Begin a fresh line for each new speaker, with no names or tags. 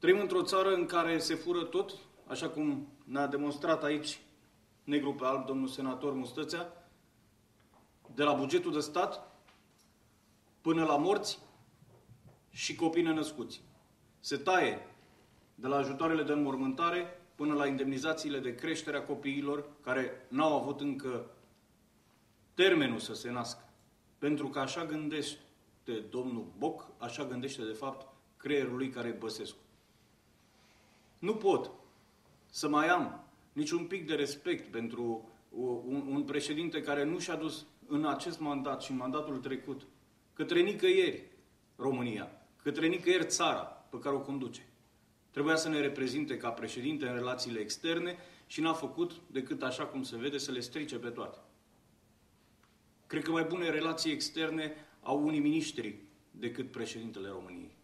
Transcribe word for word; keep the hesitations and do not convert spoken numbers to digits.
Trăim într-o țară în care se fură tot, așa cum ne-a demonstrat aici, negru pe alb, domnul senator Mustățea, de la bugetul de stat până la morți și copii nenăscuți. Se taie de la ajutoarele de înmormântare până la indemnizațiile de creștere a copiilor care n-au avut încă termenul să se nască. Pentru că așa gândește domnul Boc, așa gândește de fapt creierul lui care e Băsescu. Nu pot să mai am niciun pic de respect pentru un, un președinte care nu și-a dus în acest mandat și în mandatul trecut către nicăieri România, către nicăieri țara pe care o conduce. Trebuia să ne reprezinte ca președinte în relațiile externe și n-a făcut decât, așa cum se vede, să le strice pe toate. Cred că mai bune relații externe au unii miniștri decât președintele României.